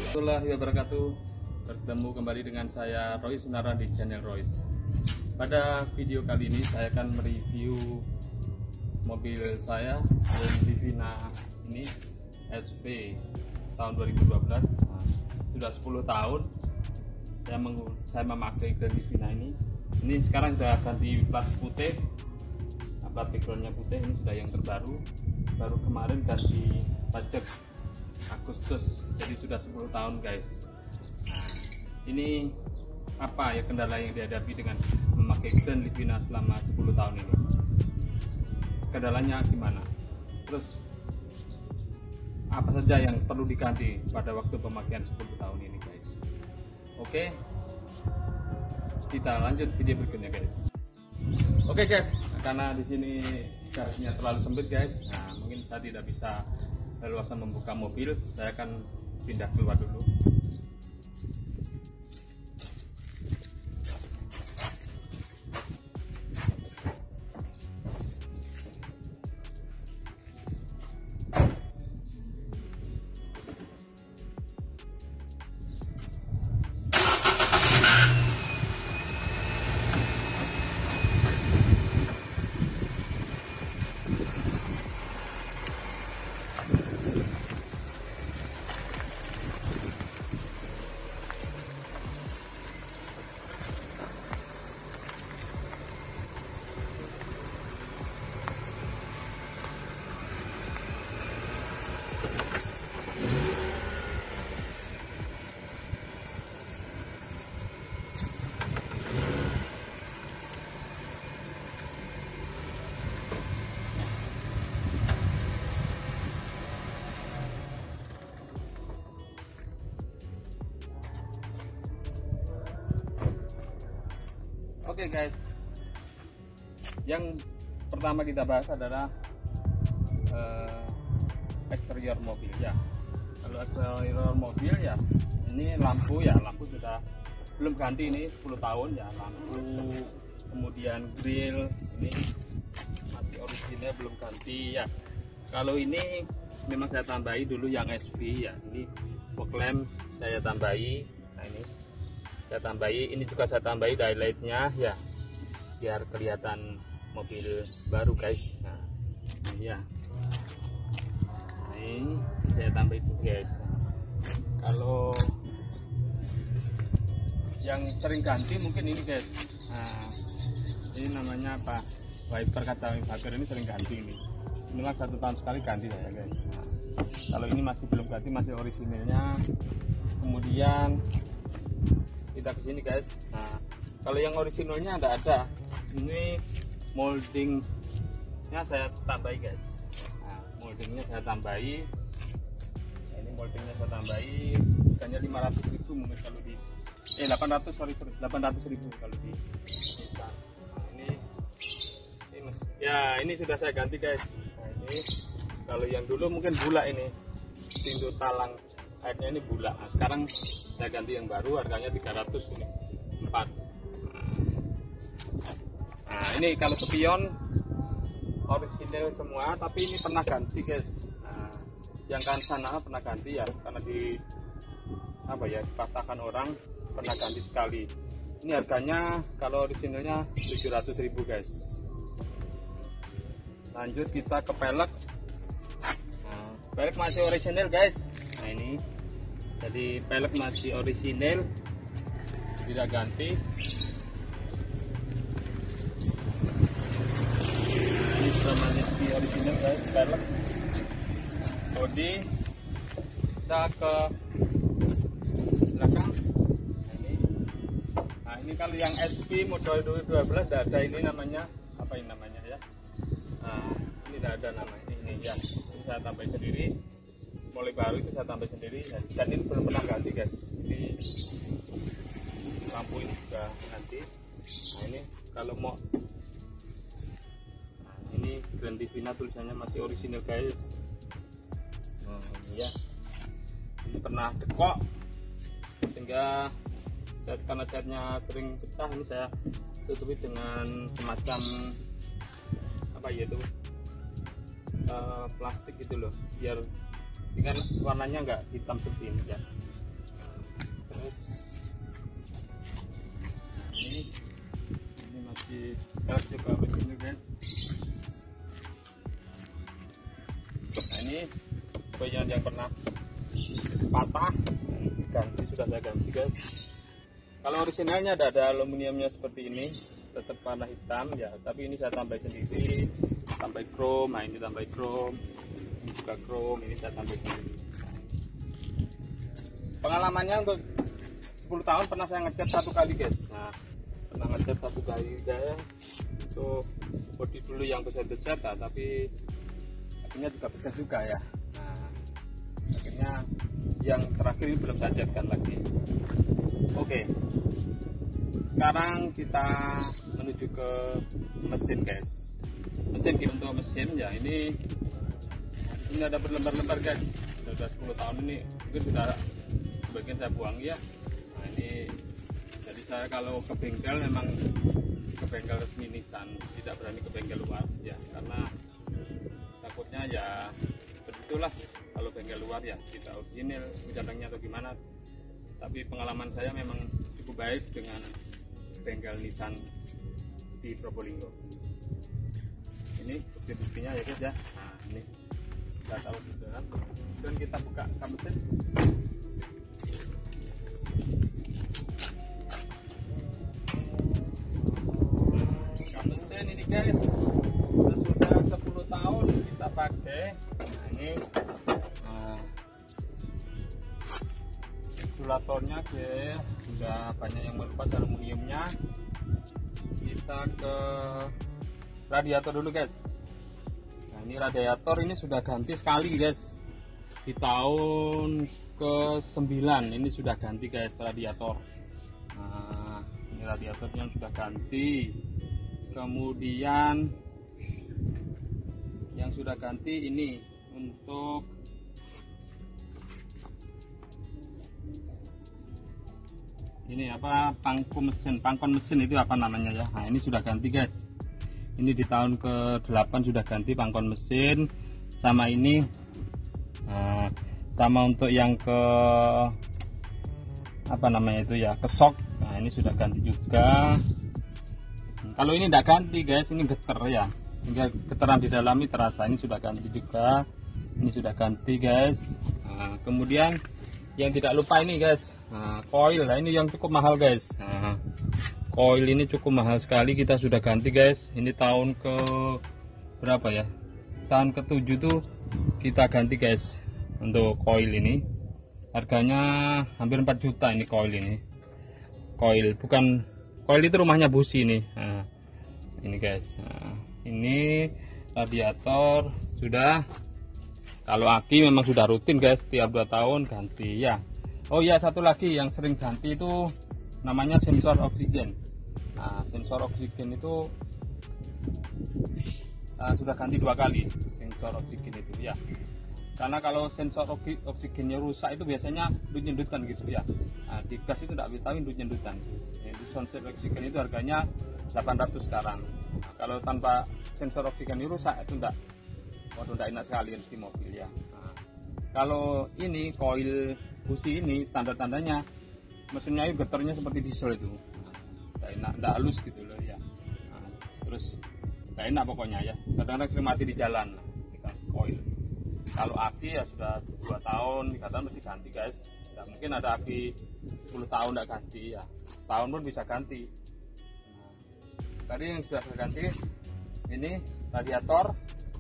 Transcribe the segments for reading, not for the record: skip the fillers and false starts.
Warahmatullahi wabarakatuh. Bertemu kembali dengan saya Royce Sunara di channel Royce. Pada video kali ini saya akan mereview mobil saya Grand Livina ini SP tahun 2012. Sudah 10 tahun saya memakai Grand Livina ini. Ini sekarang sudah ganti plat putih, plat backgroundnya putih. Ini sudah yang terbaru. Baru kemarin ganti pajak Agustus, jadi sudah 10 tahun guys. Nah, ini apa ya kendala yang dihadapi dengan memakai Grand Livina selama 10 tahun ini? Kendalanya gimana? Terus apa saja yang perlu diganti pada waktu pemakaian 10 tahun ini guys? Oke, kita lanjut video berikutnya guys. Oke guys, karena di sini jaraknya terlalu sempit guys, nah mungkin saya tidak bisa leluasa membuka mobil, saya akan pindah keluar dulu. Oke guys, yang pertama kita bahas adalah eksterior mobil ya. Kalau eksterior mobil ya, ini lampu sudah belum ganti, ini 10 tahun ya, lampu, kemudian grill ini masih original belum ganti ya. Kalau ini memang saya tambahi dulu yang SV ya, ini fog lamp saya tambahi. Nah ini saya tambahi, ini juga saya tambahi daylightnya ya, biar kelihatan mobil baru guys. Nah ini ya, nah, ini saya tambah itu guys. Kalau yang sering ganti mungkin ini guys, nah ini namanya apa, wiper kaca wiper ini sering ganti ini memang 1 tahun sekali ganti saya guys. Nah, kalau ini masih belum ganti, masih orisinilnya. Kemudian kita ke sini guys. Nah kalau yang orisinalnya ada, ini moldingnya saya tambahi guys. Nah moldingnya saya tambahi, nah, ini moldingnya saya tambahi, harganya 500.000 mungkin kalau di 800.000 kalau di bisa. Nah ini ya, ini sudah saya ganti guys. Nah ini kalau yang dulu mungkin bulat, ini pintu talang airnya ini bulat. Nah, sekarang saya ganti yang baru, harganya 300 ini 4. Nah ini kalau spion orisinil semua, tapi ini pernah ganti guys. Nah, yang kan sana pernah ganti ya, karena di apa ya, dipatahkan orang, pernah ganti sekali. Ini harganya kalau orisinilnya 700.000 guys. Lanjut kita ke pelek. Nah, pelek masih orisinil guys. Nah ini jadi pelek masih orisinil, tidak ganti. Ini sudah masih orisinil guys, pelek. Bodi kita ke belakang. Nah ini kalau yang SP model 2012 tidak ada, ini namanya apa, ini namanya ya, nah ini tidak ada nama ini ya, ini saya tambah sendiri. Mulai baru itu saya tambah sendiri, dan ini belum pernah ganti guys. Ini lampu ini juga ganti. Nah ini kalau mau, nah ini Grand Livina tulisannya masih orisinil guys. Ya ini pernah dekok sehingga karena catnya sering pecah, ini saya tutupi dengan semacam apa ya itu, plastik gitu loh, biar kan warnanya enggak hitam seperti ini ya. Terus ini masih keras juga ini guys. Nah ini bagian yang pernah patah, ganti, sudah saya ganti guys. Kalau originalnya ada aluminiumnya seperti ini, tetap warna hitam ya, tapi ini saya tambah sendiri, tambah chrome. Nah ini tambah chrome, ini juga chrome, ini saya tambah sendiri. Pengalamannya untuk 10 tahun pernah saya ngecat 1 kali guys. Nah pernah ngecat 1 kali guys, itu bodi dulu yang besar-besar, tapi akhirnya juga besar juga ya. Nah akhirnya yang terakhir ini belum saya catkan lagi. Oke, sekarang kita menuju ke mesin guys. Mesin untuk mesin ya, ini ada berlembar-lembar guys. Sudah 10 tahun ini mungkin sudah sebagian saya buang ya. Nah ini jadi saya kalau ke bengkel memang ke bengkel resmi Nissan, tidak berani ke bengkel luar ya, karena takutnya ya begitulah, kalau bengkel luar ya tidak original cadangnya atau gimana. Tapi pengalaman saya memang cukup baik dengan bengkel Nissan di Probolinggo. Ini bukti-buktinya ya guys ya. Nah ini kita tahu gitu kan. Dan kita buka kap mesin. Kap mesin ini guys sudah 10 tahun kita pakai. Nah ini insulatornya guys sudah banyak yang melepas aluminiumnya. Kita ke radiator dulu guys. Nah ini radiator ini sudah ganti sekali guys, di tahun ke-9 ini sudah ganti guys radiator. Nah ini radiatornya sudah ganti. Kemudian yang sudah ganti ini untuk ini apa, pangkon mesin itu apa namanya ya. Nah ini sudah ganti guys, ini di tahun ke-8 sudah ganti pangkon mesin. Sama ini sama untuk yang ke apa namanya itu ya, ke shock. Nah ini sudah ganti juga. Kalau ini tidak ganti guys, ini geter ya, hingga getaran di dalam ini terasa. Ini sudah ganti juga, ini sudah ganti guys. Nah, kemudian yang tidak lupa ini guys, coil. Nah ini yang cukup mahal guys. Nah, coil ini cukup mahal sekali, kita sudah ganti guys. Ini tahun ke berapa ya, tahun ke-7 tuh kita ganti guys. Untuk coil ini harganya hampir 4 juta ini coil ini. Coil bukan coil, itu rumahnya busi ini. Nah, ini guys. Nah, ini radiator sudah. Kalau aki memang sudah rutin guys, tiap 2 tahun ganti ya. Oh ya, satu lagi yang sering ganti itu namanya sensor oksigen. Nah sensor oksigen itu sudah ganti 2 kali sensor oksigen itu ya. Karena kalau sensor oksigennya rusak itu biasanya nyendut-nyendutan gitu ya. Nah, di gas itu tidak bisa nyendut-nyendutan. Itu sensor oksigen itu harganya 800 sekarang. Nah, kalau tanpa sensor oksigen ini rusak itu enggak, waduh enggak enak sekali di mobil ya. Nah, kalau ini coil busi ini tanda-tandanya mesinnya itu getarnya seperti diesel itu. Enggak enak, enggak halus gitu loh ya. Nah, terus enggak enak pokoknya ya. Kadang-kadang sering mati di jalan kan coil. Kalau aki ya sudah 2 tahun, 3 tahun mesti ganti guys. Ya, mungkin ada aki 10 tahun enggak ganti ya. Setahun pun bisa ganti. Nah, tadi yang sudah saya ganti ini radiator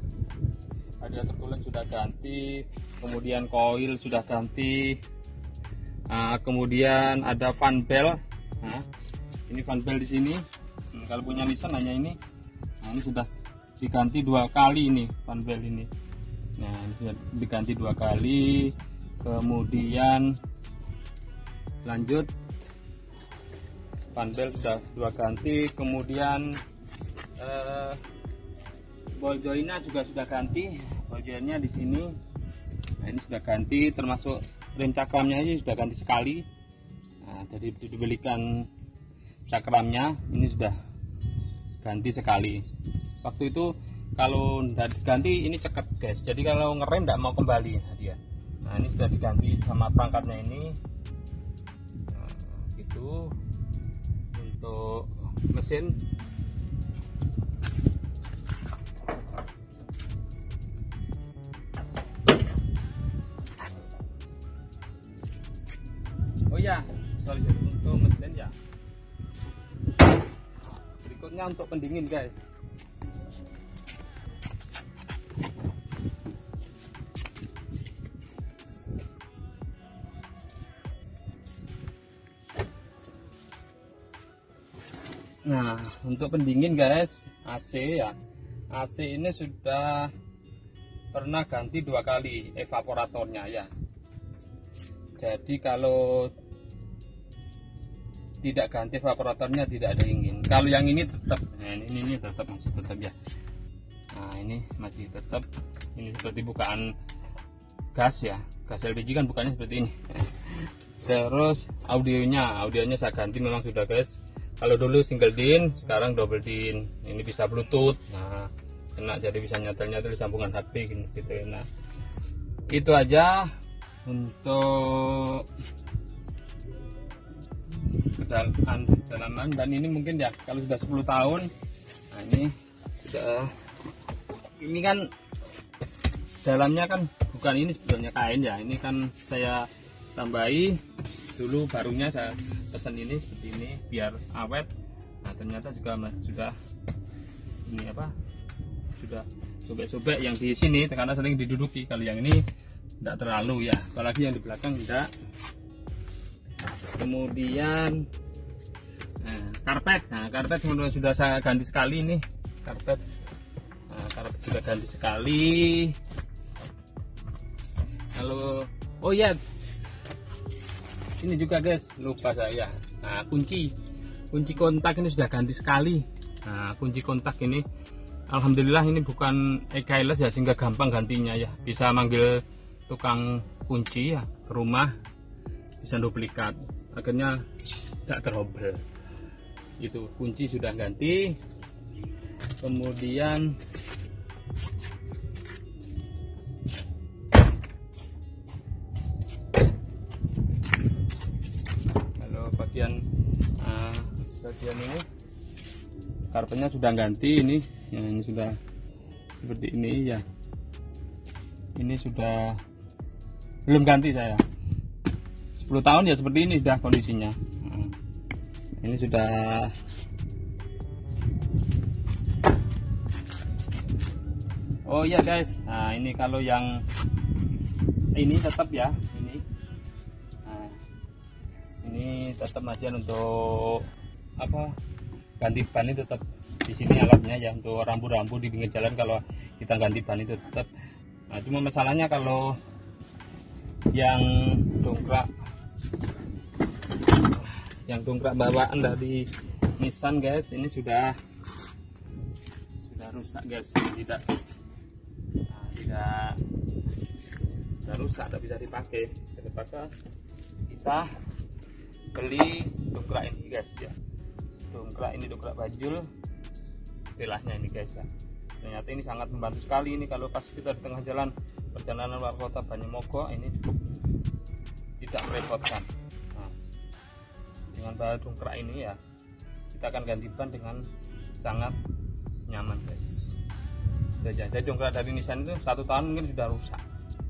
tulen sudah ganti, kemudian coil sudah ganti. Nah, kemudian ada fan belt. Nah, ini fan belt di sini. Kalau punya Nissan hanya ini. Nah, ini sudah diganti 2 kali ini fan belt ini. Nah, ini sudah diganti 2 kali. Kemudian lanjut fan belt sudah 2 ganti. Kemudian ball jointnya juga sudah ganti. Ball jointnya di sini. Nah, ini sudah ganti, termasuk rem cakramnya ini sudah ganti sekali. Nah, jadi dibelikan cakramnya ini sudah ganti sekali. Waktu itu kalau tidak diganti ini ceket guys, jadi kalau ngerem tidak mau kembali. Nah, dia. Nah ini sudah diganti sama perangkatnya ini. itu untuk mesin. Oh ya, sorry, untuk mesin ya. Berikutnya untuk pendingin guys. Nah, untuk pendingin guys, AC ya. AC ini sudah pernah ganti 2 kali evaporatornya ya. Jadi kalau tidak ganti evaporatornya tidak ada dingin. Kalau yang ini tetap, nah ini tetap masih tetap ya. Nah ini masih tetap. Ini seperti bukaan gas ya. Gas LPG kan bukannya seperti ini. Terus audionya saya ganti memang sudah guys. Kalau dulu single DIN, sekarang double DIN. Ini bisa Bluetooth. Nah, enak jadi bisa nyetel sambungan HP gitu. Nah, itu aja untuk kedalaman. Dan ini mungkin ya kalau sudah 10 tahun. Nah, ini kan dalamnya kan bukan ini sebetulnya kain ya. Ini kan saya tambahi dulu, barunya saya pesan ini seperti ini biar awet. Nah ternyata juga sudah ini apa, sudah sobek-sobek yang di sini karena sering diduduki. Kalau yang ini tidak terlalu ya, apalagi yang di belakang tidak. Kemudian karpet. Nah karpet sudah saya ganti sekali ini karpet. Nah, karpet sudah ganti sekali. Kalau oh ya, ini juga guys, lupa saya. Nah, kunci kontak ini sudah ganti sekali. Nah, kunci kontak ini alhamdulillah ini bukan keyless ya, sehingga gampang gantinya ya. Bisa manggil tukang kunci ya ke rumah, bisa duplikat. Akhirnya tidak terhobel. Itu kunci sudah ganti. Kemudian bagian ini karpetnya sudah ganti. Ini ya, ini sudah seperti ini ya. Ini sudah belum ganti saya 10 tahun ya, seperti ini sudah kondisinya. Nah, ini sudah oh iya guys. Nah ini kalau yang ini tetap ya, ini tetap masih untuk apa, ganti ban itu tetap di sini alatnya ya, untuk rambu-rambu di pinggir jalan kalau kita ganti ban itu tetap. Nah cuma masalahnya kalau yang dongkrak bawaan dari Nissan guys, ini sudah rusak guys. Tidak sudah rusak, tidak bisa dipakai. Terpaksa kita beli dongkrak ini guys ya. Dongkrak ini dongkrak bajul istilahnya ini guys ya. Ternyata ini sangat membantu sekali ini kalau pas kita di tengah jalan perjalanan luar kota Banyumogo, ini cukup tidak merepotkan. Nah, dengan bahan dongkrak ini ya kita akan ganti ban dengan sangat nyaman guys. Jadi dongkrak dari Nissan itu 1 tahun mungkin sudah rusak.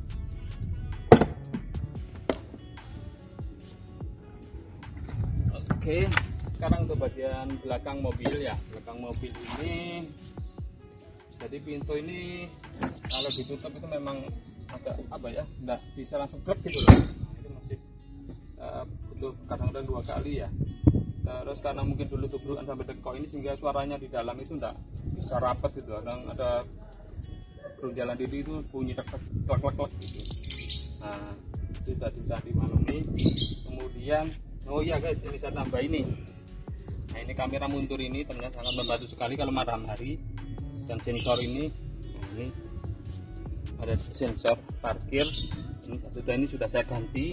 Oke, sekarang untuk bagian belakang mobil ya. Belakang mobil ini, jadi pintu ini kalau ditutup itu memang agak apa ya, nggak bisa langsung klep gitu loh. Nah, itu masih butuh kadang-kadang 2 kali ya. Terus karena mungkin dulu tubrukan sampai dekok ini sehingga suaranya di dalam itu nggak bisa rapat gitu. Kadang ada jalan diri itu bunyi klek gitu. Nah, sudah bisa dimaklumi. Kemudian oh iya guys, ini saya tambah ini. Nah ini kamera mundur ini ternyata sangat membantu sekali kalau malam hari. Dan sensor ini, nah ini ada sensor parkir. Ini sudah saya ganti.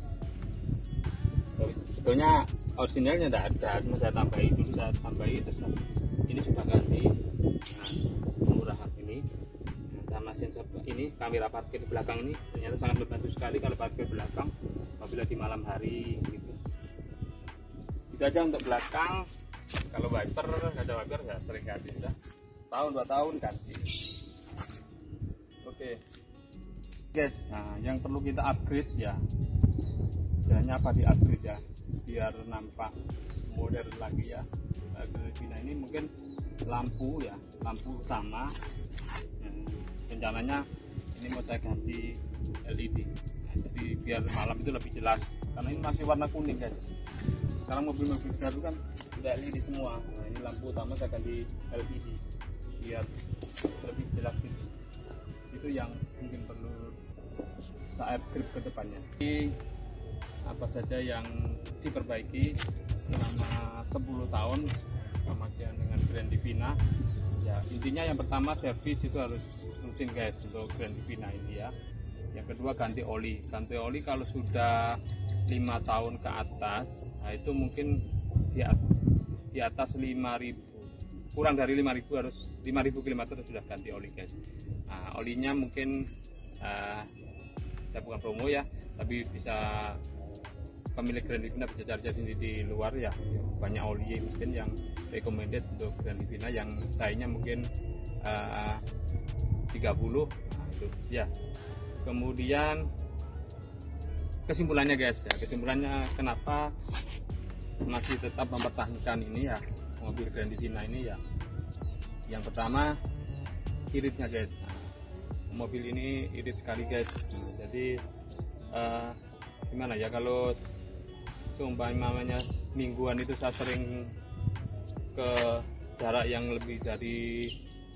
Sebetulnya originalnya tidak ada, cuma saya tambahi dulu, terus ini sudah ganti. Nah, murahan ini. Nah, sama sensor ini, kamera parkir belakang ini ternyata sangat membantu sekali kalau parkir belakang apabila di malam hari gitu. Itu aja untuk belakang. Kalau wiper, kaca wiper ya sering ganti, sudah tahun 2 tahun ganti. Oke guys, nah yang perlu kita upgrade ya, istilahnya apa, di upgrade ya, biar nampak modern lagi ya. Grand Livina ini mungkin lampu ya, lampu utama. Rencananya ini mau saya ganti LED. Nah, jadi biar malam itu lebih jelas, karena ini masih warna kuning guys. Sekarang mobil-mobil baru kan udah LED semua. Nah, ini lampu utama saya ganti LED biar lebih jelas gitu. Itu yang mungkin perlu saya upgrade ke depannya. Jadi apa saja yang diperbaiki selama 10 tahun pemakaian dengan Grand Livina ya, intinya yang pertama servis itu harus rutin guys untuk Grand Livina ini ya. Yang kedua ganti oli kalau sudah 5 tahun ke atas, nah itu mungkin di atas 5.000, kurang dari 5.000, harus 5.000 km sudah ganti oli guys. Nah, olinya mungkin saya bukan promo ya, tapi bisa pemilik Grand Livina bisa cari-cari sendiri di luar ya, banyak oli mesin yang recommended untuk Grand Livina yang sayangnya mungkin 30. Nah, itu ya. Kemudian kesimpulannya guys ya, kesimpulannya kenapa masih tetap mempertahankan ini ya mobil Grand Livina ini ya. Yang pertama iritnya guys. Nah, mobil ini irit sekali guys. Jadi gimana ya, kalau seumpamanya mingguan itu saya sering ke jarak yang lebih dari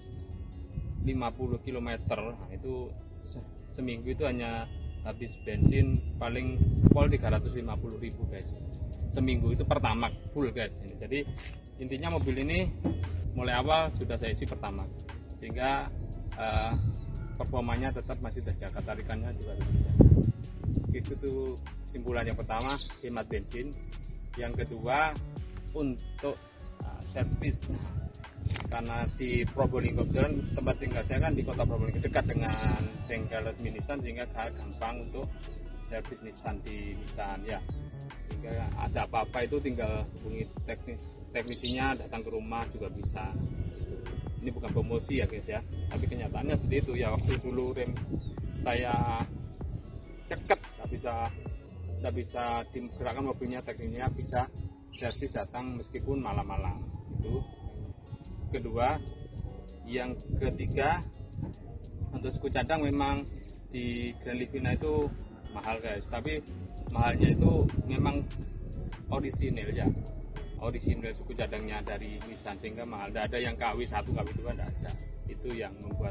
50 km, nah itu seminggu itu hanya habis bensin paling pol 350.000 guys. Seminggu itu pertamax full guys. Jadi intinya mobil ini mulai awal sudah saya isi pertamax, sehingga performanya tetap masih terjaga, tarikannya juga terjaga. Itu tuh kesimpulan yang pertama, hemat bensin. Yang kedua untuk servis, karena di Probolinggo tempat tinggal saya kan di kota Probolinggo, dekat dengan bengkel resmi Nissan, sehingga gampang untuk servis Nissan di Nissan ya. Sehingga ada apa-apa itu tinggal hubungi teknisinya, datang ke rumah juga bisa. Ini bukan promosi ya guys ya, tapi kenyataannya seperti itu ya. Waktu dulu rem saya ceket, nggak bisa digerakkan mobilnya, tekniknya bisa servis datang meskipun malam-malam. Itu kedua. Yang ketiga, untuk suku cadang memang di Grand Livina itu mahal guys, tapi mahalnya itu memang orisinil ya, orisinil suku cadangnya dari Nissan, sehingga mahal. Tidak ada yang KW1, KW2, tidak ada. Itu yang membuat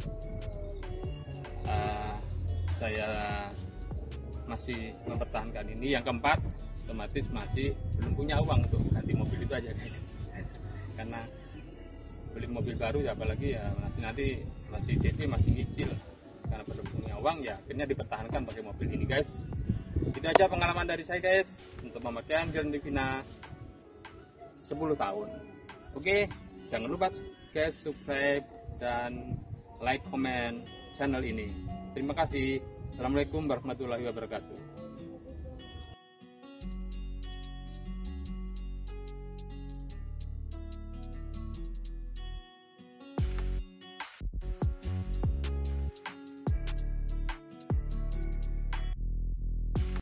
saya masih mempertahankan ini. Yang keempat, otomatis masih belum punya uang untuk ganti mobil itu aja guys. Karena beli mobil baru ya, apalagi ya nanti masih DP, masih nyicil, karena belum punya uang ya, akhirnya dipertahankan pakai mobil ini guys. Itu aja pengalaman dari saya guys untuk pemakaian Grand Livina 10 tahun. Oke, jangan lupa guys subscribe dan like, comment channel ini. Terima kasih. Assalamualaikum warahmatullahi wabarakatuh.